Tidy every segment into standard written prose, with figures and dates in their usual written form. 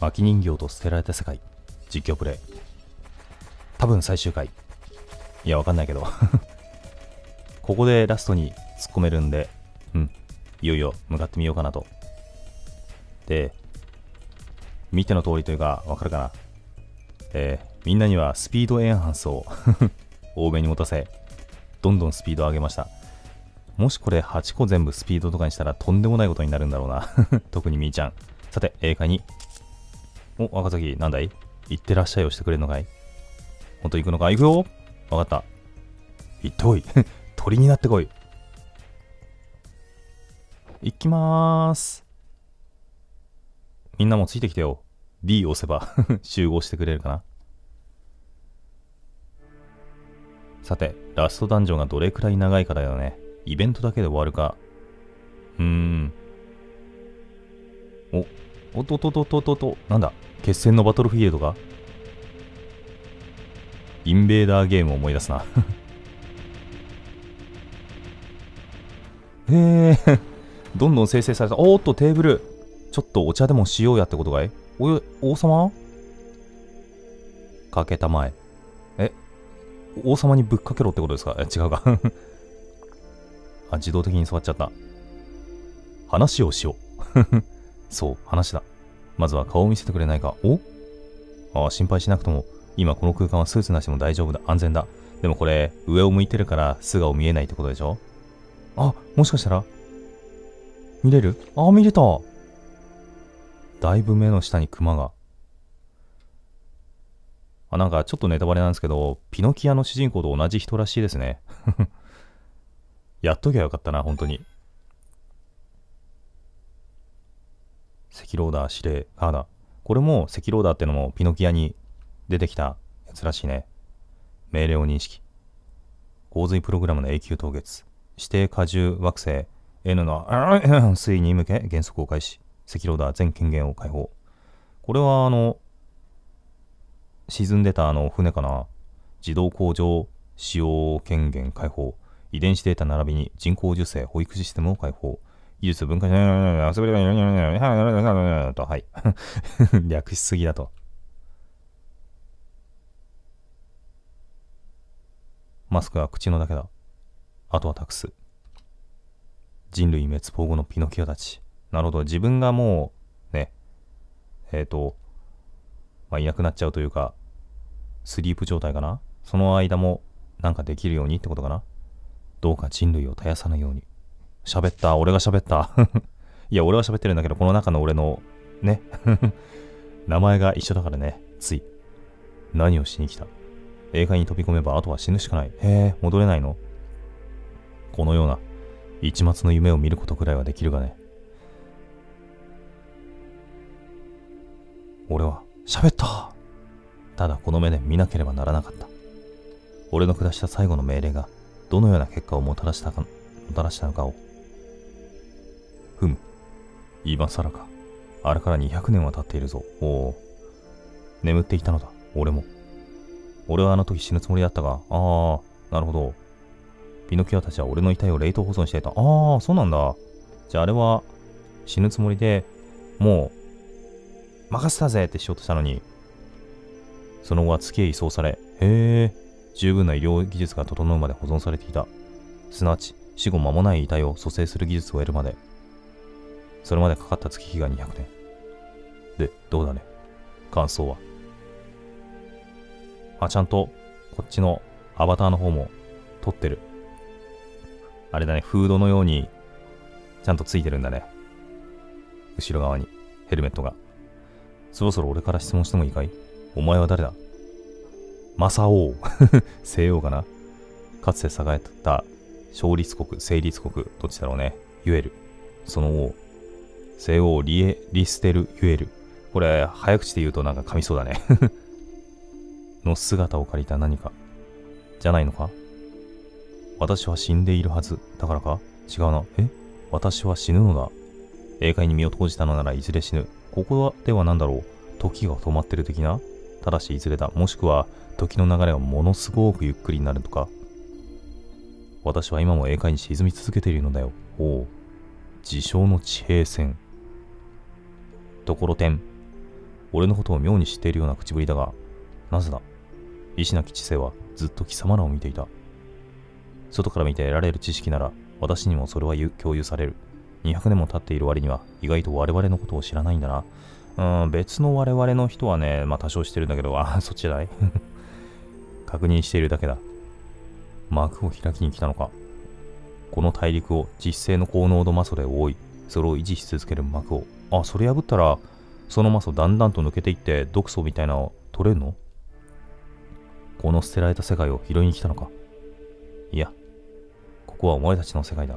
薪人形と捨てられた世界実況プレイ。多分最終回。いやわかんないけどここでラストに突っ込めるんで、いよいよ向かってみようかなと。で、見ての通りというかわかるかな。みんなにはスピードエンハンスを多めに持たせ、どんどんスピードを上げました。もしこれ8個全部スピードとかにしたらとんでもないことになるんだろうな特にみーちゃん。さて、英会に。お、赤崎、なんだい？行ってらっしゃいをしてくれるのかい？ほんと行くのか？行くよ。わかった。行ってこい鳥になってこい。行きまーす。みんなもついてきてよ。D 押せば集合してくれるかな。さて、ラストダンジョンがどれくらい長いかだよね。イベントだけで終わるか。おっとっとっとっとっとっと、なんだ、決戦のバトルフィールドか？インベーダーゲームを思い出すなどんどん生成された。おーっと、テーブル。ちょっとお茶でもしようやってことかい？王様？かけたまえ。王様にぶっかけろってことですか？違うかあ、自動的に座っちゃった。話をしようそう、話だ。まずは顔を見せてくれないか。心配しなくとも、今この空間はスーツなしでも大丈夫だ。安全だ。でもこれ、上を向いてるから素顔見えないってことでしょ？もしかしたら見れる？見れた。だいぶ目の下にクマが。なんかちょっとネタバレなんですけど、ピノキアの主人公と同じ人らしいですね。やっときゃよかったな、本当に。赤ローダー指令、だ。これも赤ローダーってのもピノキアに出てきたやつらしいね。命令を認識。洪水プログラムの永久凍結。指定荷重惑星 N の水位に向け減速を開始。赤ローダー全権限を解放。これは沈んでた船かな。自動工場使用権限解放。遺伝子データ並びに人工授精保育システムを解放。技術分解と、はい。略しすぎだと。マスクは口のだけだ。あとは託す。人類滅亡後のピノキオたち。なるほど。自分がもう、ね、いなくなっちゃうというか、スリープ状態かな。その間も、なんかできるようにってことかな。どうか人類を絶やさないように。喋った。俺が喋ったいや、俺は喋ってるんだけど、この中の俺の、ね。名前が一緒だからね。つい。何をしに来た？映画に飛び込めば、あとは死ぬしかない。戻れないの？このような、一末の夢を見ることくらいはできるがね。俺は、喋った。ただこの目で見なければならなかった。俺の下した最後の命令が、どのような結果をもたらしたのかを。今更か。あれから200年は経っているぞ。眠っていたのだ。俺も。俺はあの時死ぬつもりだったが、なるほど。ピノキオたちは俺の遺体を冷凍保存していた。そうなんだ。じゃああれは死ぬつもりでもう任せたぜってしようとしたのに、その後は月へ移送され、十分な医療技術が整うまで保存されていた。すなわち死後間もない遺体を蘇生する技術を得るまで、それまでかかった月日が200年。で、どうだね、感想は。ちゃんとこっちのアバターの方も撮ってる。あれだね、フードのようにちゃんとついてるんだね。後ろ側にヘルメットが。そろそろ俺から質問してもいいかい？お前は誰だ？マサオウ西欧かな。かつて栄えた勝立国、成立国、どっちだろうね。ユエル。その王。西欧リステル・ユエル。これ、早口で言うとなんか噛みそうだねの姿を借りた何か。じゃないのか？私は死んでいるはず。だからか？違うな。私は死ぬのだ。霊界に身を投じたのならいずれ死ぬ。ここでは何だろう。時が止まってる的な？ただしいずれだ。もしくは、時の流れがものすごくゆっくりになるとか。私は今も霊界に沈み続けているのだよ。自称の地平線。ところてん。 俺のことを妙に知っているような口ぶりだが、なぜだ。石なき知性はずっと貴様らを見ていた。外から見て得られる知識なら、私にもそれは共有される。200年も経っている割には、意外と我々のことを知らないんだな。別の我々の人はね、まあ多少してるんだけど、そっちじゃない確認しているだけだ。幕を開きに来たのか。この大陸を実性の高濃度魔素で覆い、それを維持し続ける幕を。それ破ったら、その魔素だんだんと抜けていって、毒素みたいなのを取れるの？この捨てられた世界を拾いに来たのか。いや、ここはお前たちの世界だ。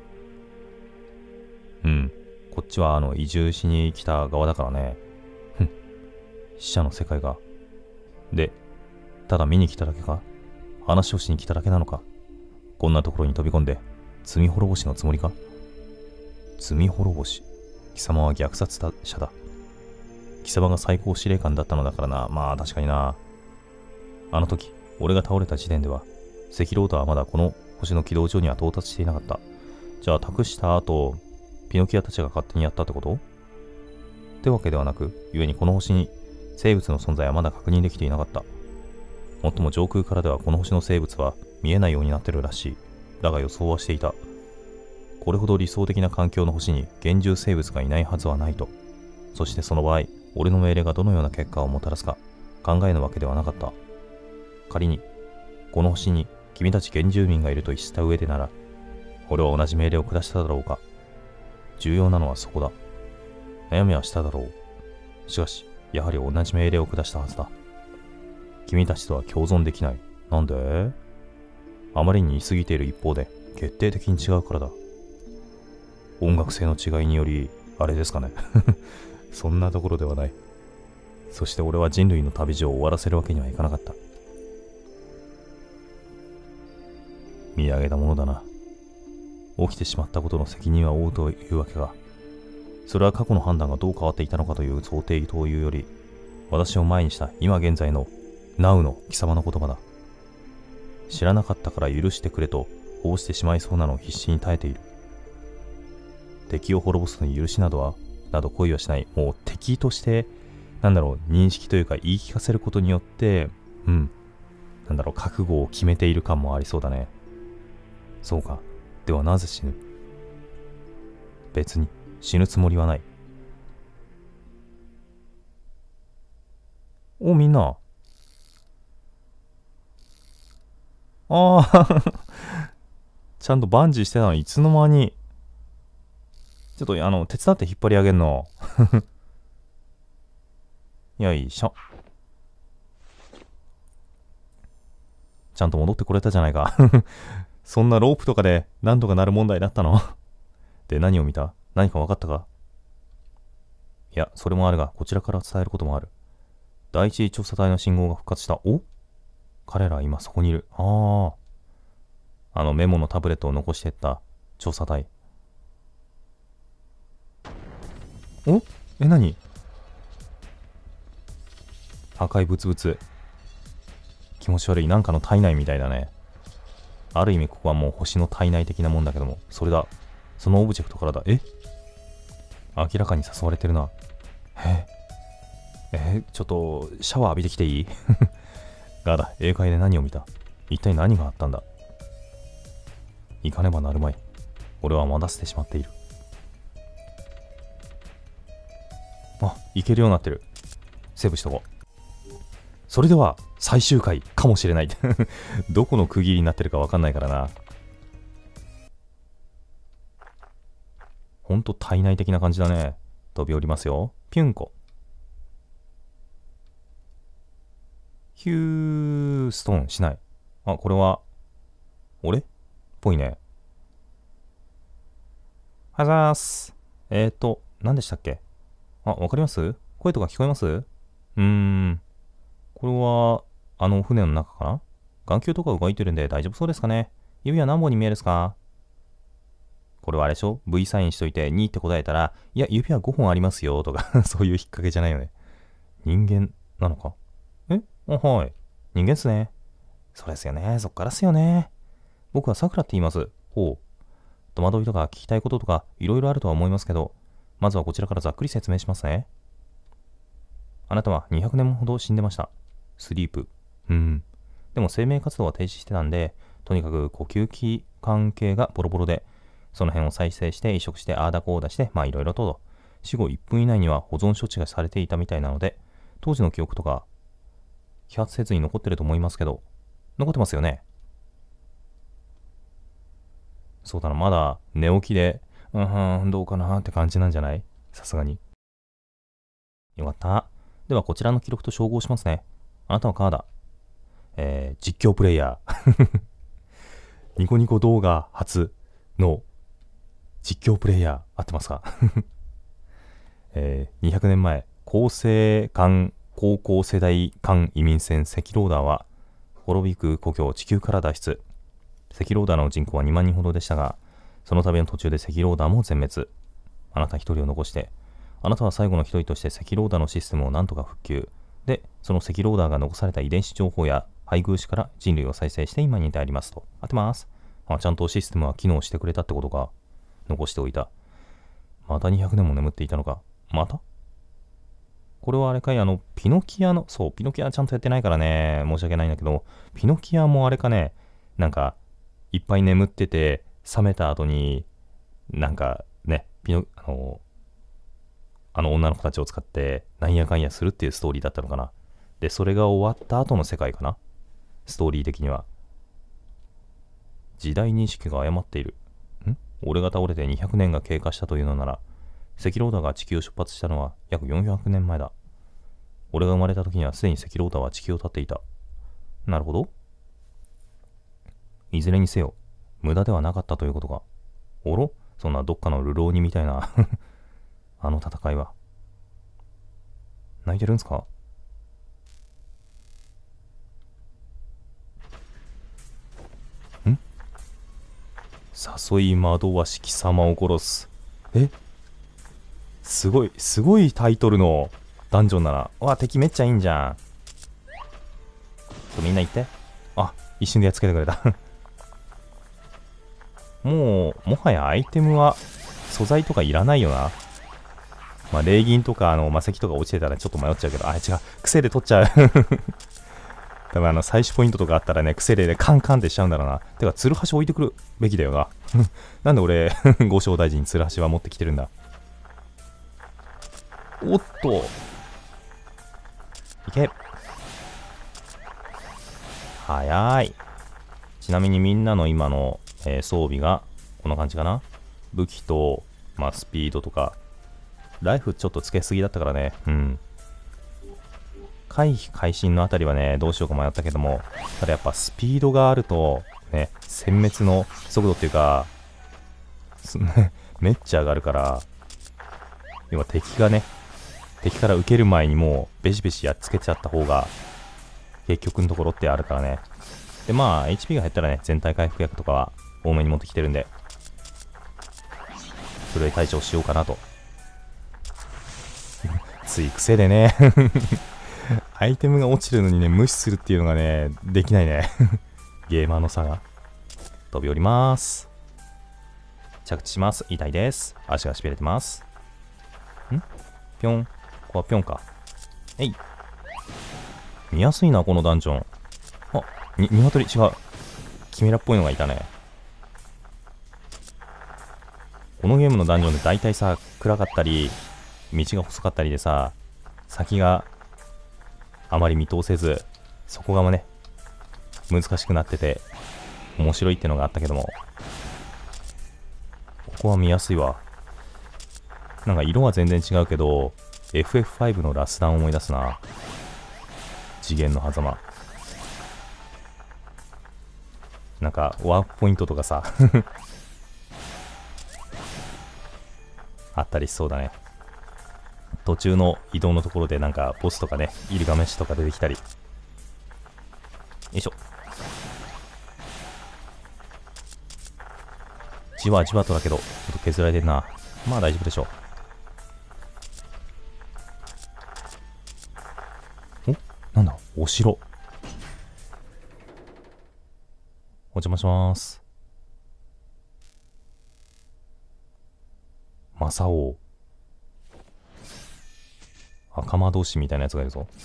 こっちは移住しに来た側だからね。死者の世界が。で、ただ見に来ただけか？話をしに来ただけなのか？こんなところに飛び込んで、罪滅ぼしのつもりか？罪滅ぼし。貴様は虐殺者だ。貴様が最高司令官だったのだからな。まあ確かにな。あの時、俺が倒れた時点では、赤狼とはまだこの星の軌道上には到達していなかった。じゃあ託した後、ピノキアたちが勝手にやったってこと？ってわけではなく、故にこの星に生物の存在はまだ確認できていなかった。もっとも上空からではこの星の生物は見えないようになってるらしい。だが予想はしていた。これほど理想的な環境の星に現住生物がいないはずはないと。そしてその場合、俺の命令がどのような結果をもたらすか考えぬわけではなかった。仮に、この星に君たち原住民がいると意した上でなら、俺は同じ命令を下しただろうか。重要なのはそこだ。悩みはしただろう。しかし、やはり同じ命令を下したはずだ。君たちとは共存できない。なんで？あまりに言い過ぎている一方で、決定的に違うからだ。音楽性の違いにより、あれですかね。そんなところではない。そして俺は人類の旅路を終わらせるわけにはいかなかった。見上げたものだな。起きてしまったことの責任は負うというわけか。それは過去の判断がどう変わっていたのかという想定というより、私を前にした今現在の Now の貴様の言葉だ。知らなかったから許してくれとこうしてしまいそうなのを必死に耐えている。敵を滅ぼすのに許しなど恋はしない。もう敵として、認識というか言い聞かせることによって、覚悟を決めている感もありそうだね。そうか。ではなぜ死ぬ？別に死ぬつもりはない。みんな。ちゃんとバンジーしてたのにいつの間に。ちょっと手伝って引っ張り上げんの。よいしょ。ちゃんと戻ってこれたじゃないか。そんなロープとかで何とかなる問題だったの？で、何を見た？何か分かったか？いや、それもあるが、こちらから伝えることもある。第一次調査隊の信号が復活した。彼らは今そこにいる。メモのタブレットを残していった調査隊。何？赤いブツブツ。気持ち悪い。なんかの体内みたいだね。ある意味ここはもう星の体内的なもんだけども、それだ。そのオブジェクトからだ。明らかに誘われてるな。ちょっとシャワー浴びてきていい？ガーダ、英会で何を見た？一体何があったんだ？行かねばなるまい。俺は待たせてしまっている。行けるようになってる。セーブしとこう。それでは最終回かもしれない。どこの区切りになってるかわかんないからな。ほんと体内的な感じだね。飛び降りますよ。ピュンコ。ヒューストーンしない。これは、俺っぽいね。はざーす。何でしたっけ？わかります？声とか聞こえます？これは、船の中かな？眼球とか動いてるんで大丈夫そうですかね？指は何本に見えるですか？これはあれでしょ？ V サインしといて2って答えたら、いや、指は5本ありますよとか、そういう引っ掛けじゃないよね。人間なのか？はい。人間っすね。そうですよね。そっからっすよね。僕はさくらって言います。戸惑いとか聞きたいこととかいろいろあるとは思いますけど、まずはこちらからざっくり説明しますね。 あなたは200年ほど死んでました。スリープ。でも生命活動は停止してたんで、とにかく呼吸器関係がボロボロで、その辺を再生して移植してああだこうだして、まあいろいろと、死後1分以内には保存処置がされていたみたいなので、当時の記憶とか、揮発せずに残ってると思いますけど、残ってますよね。そうだな、まだ寝起きで、どうかなって感じなんじゃない？さすがに。よかった。ではこちらの記録と照合しますね。あなたはカーだ。実況プレイヤー。ニコニコ動画初の実況プレイヤー、合ってますか？200年前、厚生間高校世代間移民船赤ローダーは、滅びく故郷地球から脱出。赤ローダーの人口は2万人ほどでしたが、その旅の途中で赤ローダーも全滅。あなた一人を残して、あなたは最後の一人として赤ローダーのシステムを何とか復旧。で、その赤ローダーが残された遺伝子情報や配偶種から人類を再生して今に至りますと。当てます。ちゃんとシステムは機能してくれたってことか。残しておいた。また200年も眠っていたのか。またこれはあれかい、ピノキアの、そう、ピノキアちゃんとやってないからね、申し訳ないんだけど、ピノキアもあれかね、なんか、いっぱい眠ってて、覚めた後に、なんかね、あの女の子たちを使って、なんやかんやするっていうストーリーだったのかな。で、それが終わった後の世界かな。ストーリー的には。時代認識が誤っている。俺が倒れて200年が経過したというのなら、赤ローダーが地球を出発したのは約400年前だ。俺が生まれた時にはすでに赤ローダーは地球を立っていた。なるほど。いずれにせよ、無駄ではなかったということか。おろ？そんなどっかの流浪人みたいなあの戦いは。泣いてるんすか？誘い惑わし貴様を殺す。すごいタイトルのダンジョンだな。わ、敵めっちゃいいんじゃん。みんな行って。一瞬でやっつけてくれた。もはやアイテムは素材とかいらないよな。霊銀とか魔石とか落ちてたらちょっと迷っちゃうけど、違う。癖で取っちゃう。多分採取ポイントとかあったらね、癖でカンカンってしちゃうんだろうな。てか、ツルハシ置いてくるべきだよな。なんで俺、五章大臣にツルハシは持ってきてるんだ。おっと。いけ。早い。ちなみにみんなの今の、装備がこんな感じかな。武器と、スピードとか。ライフちょっとつけすぎだったからね。回避会心のあたりはね、どうしようか迷ったけども、ただやっぱスピードがあると、ね、殲滅の速度っていうか、めっちゃ上がるから、要は敵から受ける前にもうベシベシやっつけちゃった方が、結局のところってあるからね。で、HP が減ったらね、全体回復薬とかは多めに持ってきてるんで、それで対処しようかなと。つい癖でね。アイテムが落ちるのにね、無視するっていうのがね、できないね。ゲーマーの差が。飛び降ります。着地します。痛いです。足がしびれてます。ぴょん。ここはぴょんか。見やすいな、このダンジョン。鶏、違う。キメラっぽいのがいたね。このゲームのダンジョンで大体さ、暗かったり、道が細かったりでさ、先があまり見通せず、そこがね、難しくなってて、面白いってのがあったけども、ここは見やすいわ。なんか色は全然違うけど、FF5 のラスダンを思い出すな。次元の狭間。なんか、ワープポイントとかさ、あったりしそうだね。途中の移動のところでなんかボスとかね、イルガメッシュとか出てきたり。よいしょ。じわじわとだけど、ちょっと削られてるな。大丈夫でしょう。なんだお城。お邪魔します。マサオ。 赤魔導士みたいなやつがいるぞ。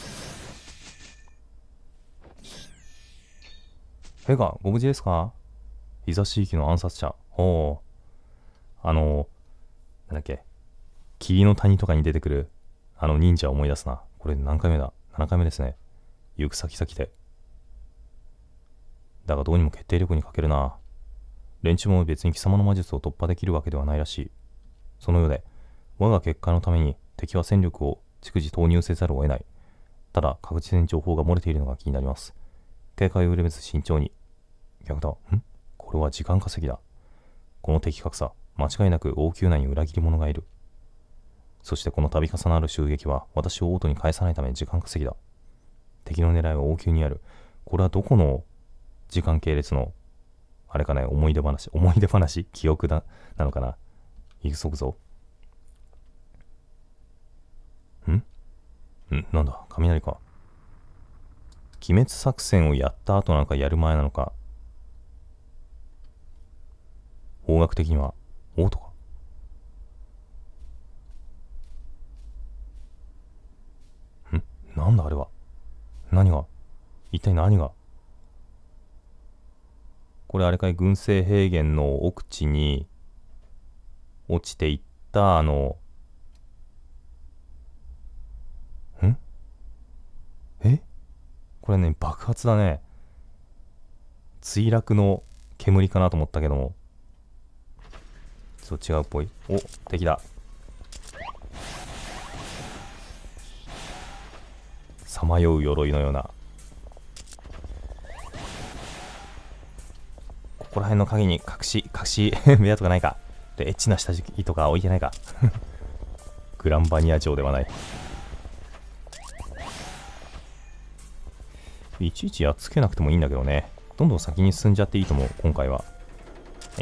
ヘガ、ご無事ですか？日差し域の暗殺者。ほう。なんだっけ。霧の谷とかに出てくる、忍者を思い出すな。これ何回目だ？ 7 回目ですね。行く先々で。だがどうにも決定力に欠けるな。連中も別に貴様の魔術を突破できるわけではないらしい。そのようで、我が結果のために敵は戦力を逐次投入せざるを得ない。ただ確実に情報が漏れているのが気になります。警戒を緩めず慎重に。逆だ。これは時間稼ぎだ。この敵格差、間違いなく王宮内に裏切り者がいる。そしてこの度重なる襲撃は私を王都に返さないため時間稼ぎだ。敵の狙いは王宮にある。これはどこの時間系列のあれかね、思い出話記憶だなのかな。急ぐぞ。なんだ、雷か。鬼滅作戦をやった後なのかやる前なのか。方角的には王とか。なんだあれは。一体何が。これあれかい、群生平原の奥地に落ちていったこれね、爆発だね。墜落の煙かなと思ったけども、ちょっと違うっぽい。お、敵だ。さまよう鎧のような。ここら辺の影に隠し目とかないか。でエッチな下敷きとか置いてないか。グランバニア城ではない。いちいちやっつけなくてもいいんだけどね。どんどん先に進んじゃっていいと思う、今回は。はい。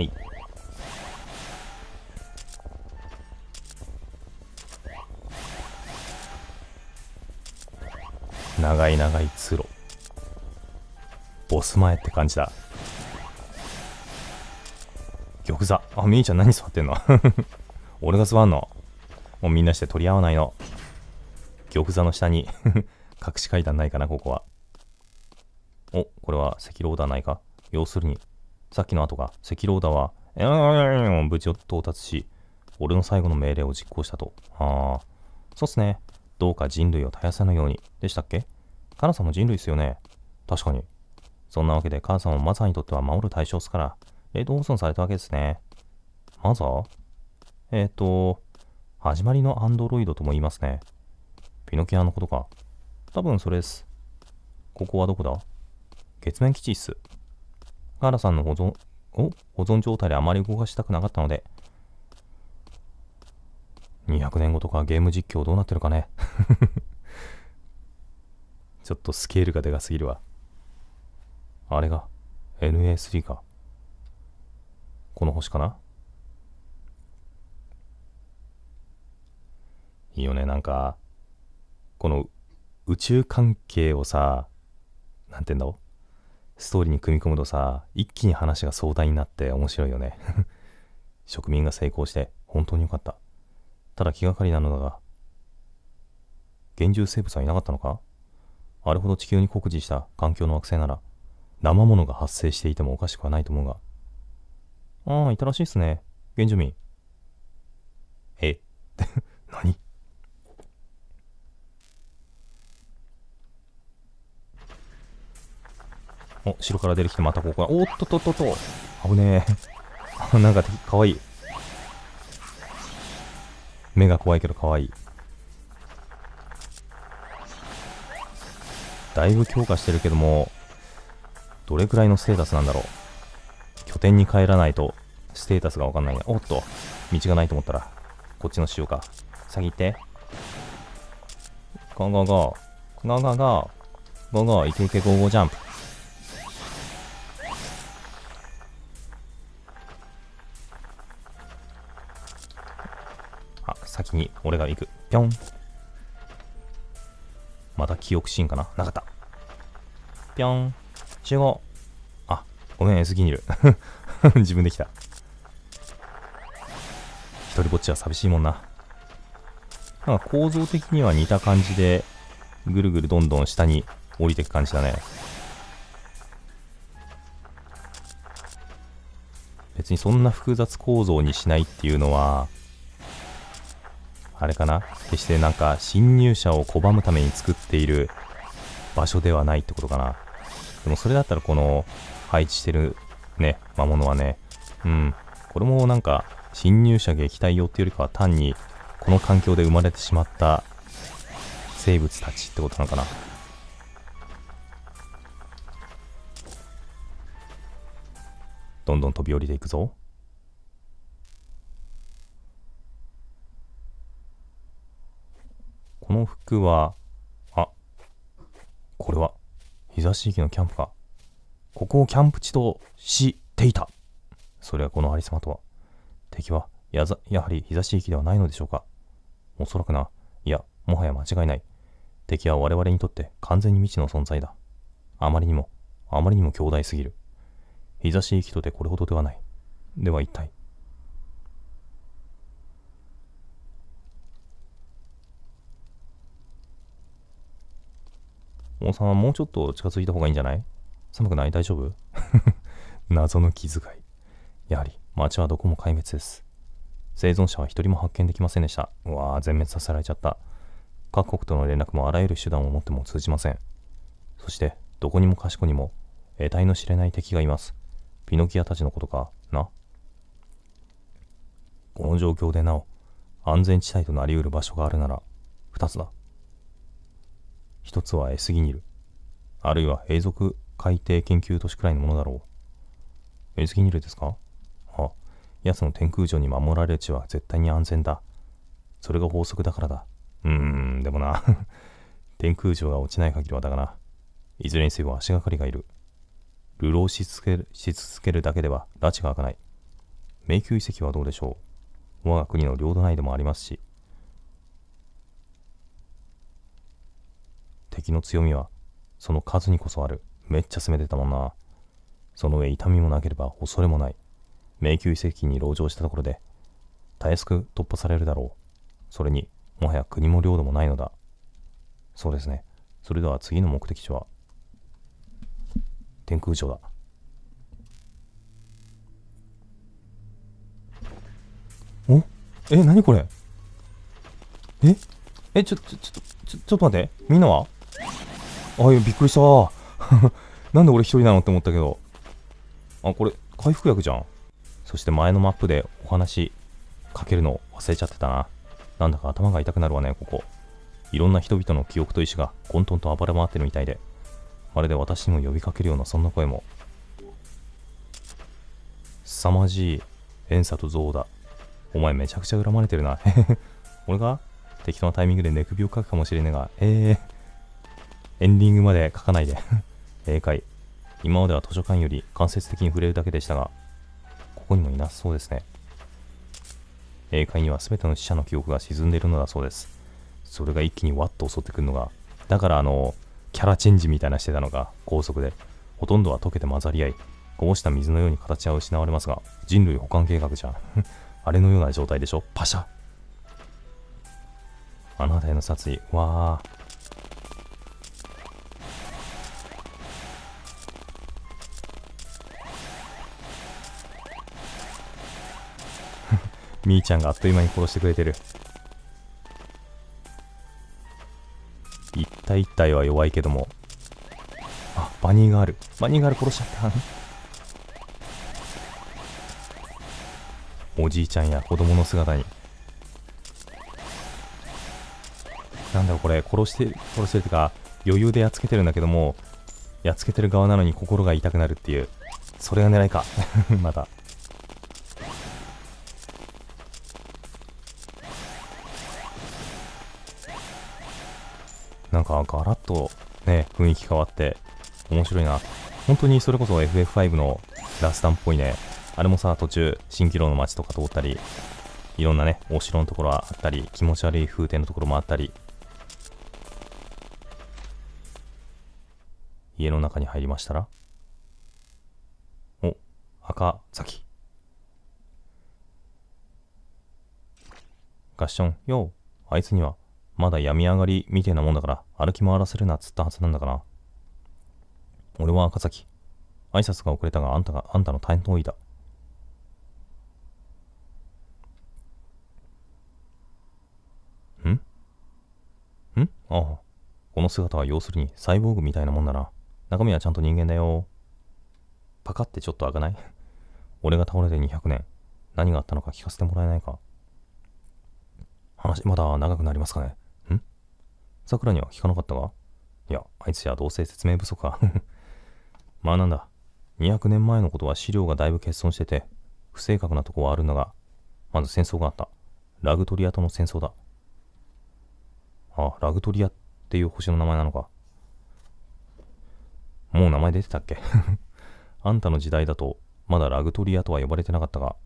長い長い通路。ボス前って感じだ。玉座。あ、みーちゃん何座ってんの？俺が座んの？もうみんなして取り合わないの。玉座の下に隠し階段ないかな、ここは。お、これは赤狼だないか。要するに、さっきの後が、赤狼だは、無事を到達し、俺の最後の命令を実行したと。そうっすね。どうか人類を絶やさぬように。でしたっけ？カナさんも人類っすよね。確かに。そんなわけで、カナさんもマザーにとっては守る対象っすから、冷凍保存されたわけですね。マザー？始まりのアンドロイドとも言いますね。ピノキアのことか。多分それです。ここはどこだ？月面基地っす。カーラさんの保存状態であまり動かしたくなかったので。200年後とかゲーム実況どうなってるかね。ちょっとスケールがでかすぎるわ。あれが NA3 か。この星かな。いいよね、なんかこの宇宙関係をさ、なんて言うんだろう、ストーリーに組み込むとさ、一気に話が壮大になって面白いよね。植民が成功して本当によかった。ただ気がかりなのだが、現住生物はいなかったのか？あれほど地球に酷似した環境の惑星なら、生物が発生していてもおかしくはないと思うが。いたらしいっすね、原住民。何？お、後ろから出てきてまたここが。おっとっとっとっと。危ねえ。なんかかわいい。目が怖いけどかわいい。だいぶ強化してるけども、どれくらいのステータスなんだろう。拠点に帰らないとステータスがわかんないね。おっと、道がないと思ったら、こっちのしようか。先行って。ゴーゴーゴー。ゴーゴーゴー。ゴーゴー、いけいけゴーゴージャンプ。先に俺が行く。ぴょん。また記憶シーンかな？なかった。ぴょん。集合。あ、ごめん、S ギニル。自分で来た。一人ぼっちは寂しいもんな。 なんか構造的には似た感じで、ぐるぐるどんどん下に降りていく感じだね。別にそんな複雑構造にしないっていうのは、あれかな、決してなんか侵入者を拒むために作っている場所ではないってことかな。でもそれだったらこの配置してるね、魔物はね、これもなんか侵入者撃退用っていうよりかは単にこの環境で生まれてしまった生物たちってことなのかな。どんどん飛び降りていくぞ。この服は、これは日差し駅のキャンプか。ここをキャンプ地としていた。それはこのありさまとは。敵はやはり日差し駅ではないのでしょうか。おそらくな。いや、もはや間違いない。敵は我々にとって完全に未知の存在だ。あまりにも強大すぎる。日差し駅とてこれほどではない。では一体。王さんはもうちょっと近づいた方がいいんじゃない？寒くない？大丈夫？謎の気遣い。やはり町はどこも壊滅です。生存者は一人も発見できませんでした。うわぁ、全滅させられちゃった。各国との連絡もあらゆる手段を持っても通じません。そしてどこにもかしこにも得体の知れない敵がいます。ピノキアたちのことかな。この状況でなお安全地帯となりうる場所があるなら2つだ。一つはエスギニル、あるいは永続海底研究都市くらいのものだろう。エスギニルですか？奴の天空城に守られる地は絶対に安全だ。それが法則だからだ。でもな天空城が落ちない限りはだがな。いずれにせよ足がかりがいる。流浪し続けるだけでは拉致が開かない。迷宮遺跡はどうでしょう。我が国の領土内でもありますし。敵の強みはその数にこそある。めっちゃ攻めてたもんな。その上痛みもなければ恐れもない。迷宮遺跡に籠城したところでたやすく突破されるだろう。それにもはや国も領土もないのだ。そうですね。それでは次の目的地は天空城だ。何これ。ちょっと待って。みんなは？びっくりしたなんで俺一人なのって思ったけど。これ回復薬じゃん。そして前のマップでお話かけるの忘れちゃってたな。なんだか頭が痛くなるわね、ここ。いろんな人々の記憶と意志が混沌と暴れ回ってるみたいで、まるで私にも呼びかけるようなそんな声も。凄まじい遠佐と憎悪だ。お前めちゃくちゃ恨まれてるな。俺が適当なタイミングで寝首をかくかもしれねえが、エンディングまで書かないで。解。今までは図書館より間接的に触れるだけでしたが、ここにもいなそうですね。解には全ての死者の記憶が沈んでいるのだそうです。それが一気にワッと襲ってくるのが、だからキャラチェンジみたいなしてたのが高速で、ほとんどは溶けて混ざり合い、こぼした水のように形は失われますが、人類保管計画じゃん。あれのような状態でしょ。パシャ。あなたへの殺意。わー。みーちゃんがあっという間に殺してくれてる。一体一体は弱いけども。バニーガール殺しちゃった。おじいちゃんや子供の姿に。なんだろうこれ、殺してるってか、余裕でやっつけてるんだけども、やっつけてる側なのに心が痛くなるっていう、それが狙いか。また。なんかガラッとね、雰囲気変わって面白いな。本当にそれこそ FF5 のラスタンっぽいね。あれもさ、途中蜃気楼の街とか通ったり、いろんなね、お城のところあったり、気持ち悪い風景のところもあったり。家の中に入りましたら、赤崎。ガッション、よう。 あいつにはまだ病み上がりみてえなもんだから歩き回らせるなっつったはずなんだから。俺は赤崎。挨拶が遅れたがあんたの担当医だ。ああ。この姿は要するにサイボーグみたいなもんだな。中身はちゃんと人間だよ。パカってちょっと開かない？俺が倒れて200年。何があったのか聞かせてもらえないか。話まだ長くなりますかね。さくらには聞かなかったが。いや、あいつじゃどうせ説明不足か。まあなんだ。200年前のことは資料がだいぶ欠損してて、不正確なとこはあるんだが、まず戦争があった。ラグトリアとの戦争だ。あ、ラグトリアっていう星の名前なのか。もう名前出てたっけ？あんたの時代だと、まだラグトリアとは呼ばれてなかったが、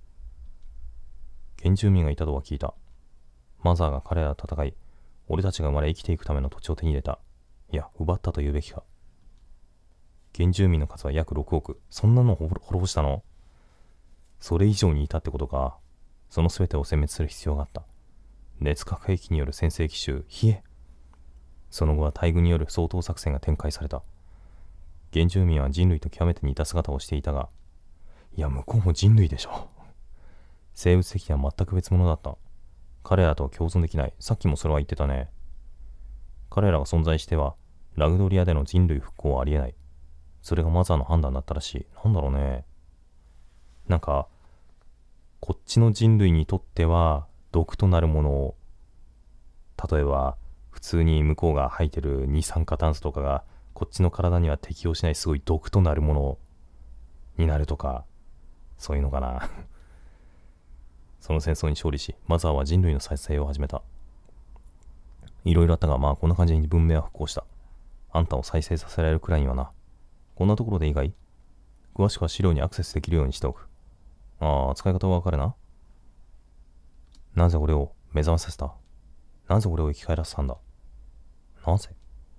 原住民がいたとは聞いた。マザーが彼らと戦い、俺たちが生まれ生きていくための土地を手に入れた。いや、奪ったと言うべきか。原住民の数は約6億。そんなの滅ぼしたの？それ以上にいたってことか。その全てを殲滅する必要があった。熱核兵器による先制奇襲、冷え。その後は大軍による掃討作戦が展開された。原住民は人類と極めて似た姿をしていたが、いや、向こうも人類でしょ。生物的には全く別物だった。彼らとは共存できない。さっきもそれは言ってたね。彼らが存在しては、ラグドリアでの人類復興はありえない。それがマザーの判断だったらしい。なんだろうね。なんか、こっちの人類にとっては、毒となるものを、例えば、普通に向こうが吐いてる二酸化炭素とかが、こっちの体には適応しないすごい毒となるものになるとか、そういうのかな。その戦争に勝利し、マザーは人類の再生を始めた。いろいろあったが、まあこんな感じに文明は復興した。あんたを再生させられるくらいにはな。こんなところでいいかい？詳しくは資料にアクセスできるようにしておく。ああ、使い方はわかるな。なぜ俺を目覚めさせた？なぜ俺を生き返らせたんだ？なぜ？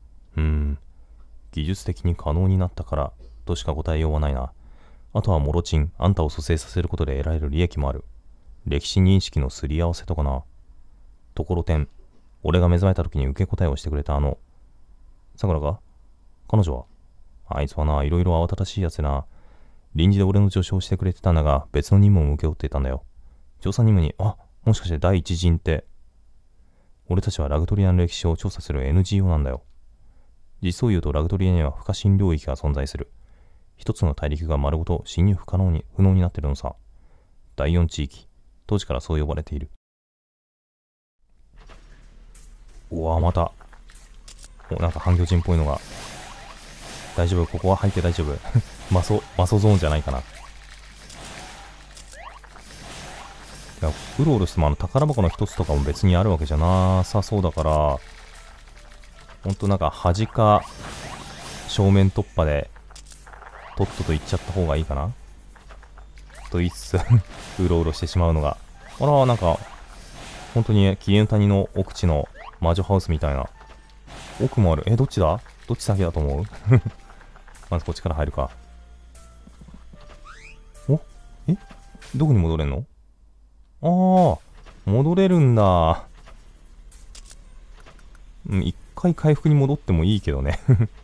技術的に可能になったからとしか答えようはないな。あとはモロチン、あんたを蘇生させることで得られる利益もある。歴史認識のすり合わせとかな。ところてん、俺が目覚めた時に受け答えをしてくれたさくらか？彼女は？あいつはな、いろいろ慌ただしいやつでな。臨時で俺の助手をしてくれてたんだが、別の任務を請け負っていたんだよ。調査任務に、もしかして第一陣って、俺たちはラグトリアの歴史を調査する NGO なんだよ。実を言うとラグトリアには不可侵領域が存在する。一つの大陸が丸ごと侵入不能になってるのさ。第4地域。当時からそう呼ばれている。うわ、また。なんか半魚人っぽいのが。大丈夫？ここは入って大丈夫？マソゾーンじゃないかな。いや、うろうろしても宝箱の一つとかも別にあるわけじゃなさそうだから、ほんとなんか端か正面突破でとっとと行っちゃった方がいいかなと言いつつうろうろしてしまうのが、あら、なんか本当に紀元谷の奥地の魔女ハウスみたいな。奥もある。どっちだ？どっち先だと思う？まずこっちから入るか。どこに戻れんの？戻れるんだ。一回回復に戻ってもいいけどね。